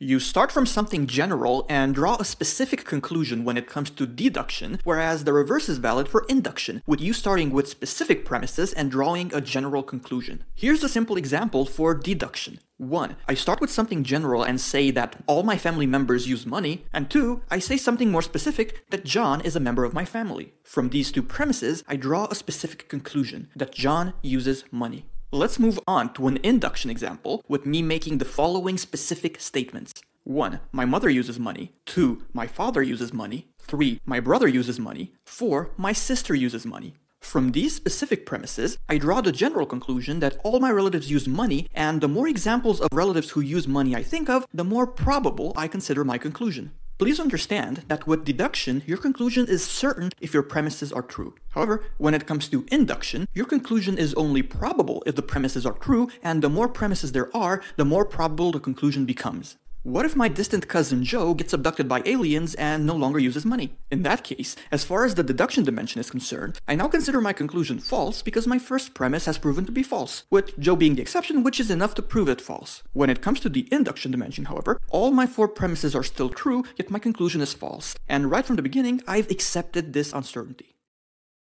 You start from something general and draw a specific conclusion when it comes to deduction, whereas the reverse is valid for induction, with you starting with specific premises and drawing a general conclusion. Here's a simple example for deduction. 1. I start with something general and say that all my family members use money, and 2. I say something more specific, that John is a member of my family. From these two premises, I draw a specific conclusion, that John uses money. Let's move on to an induction example with me making the following specific statements. 1. My mother uses money. 2. My father uses money. 3. My brother uses money. 4. My sister uses money. From these specific premises, I draw the general conclusion that all my relatives use money, and the more examples of relatives who use money I think of, the more probable I consider my conclusion. Please understand that with deduction, your conclusion is certain if your premises are true. However, when it comes to induction, your conclusion is only probable if the premises are true, and the more premises there are, the more probable the conclusion becomes. What if my distant cousin Joe gets abducted by aliens and no longer uses money? In that case, as far as the deduction dimension is concerned, I now consider my conclusion false because my first premise has proven to be false, with Joe being the exception, which is enough to prove it false. When it comes to the induction dimension, however, all my 4 premises are still true, yet my conclusion is false, and right from the beginning, I've accepted this uncertainty.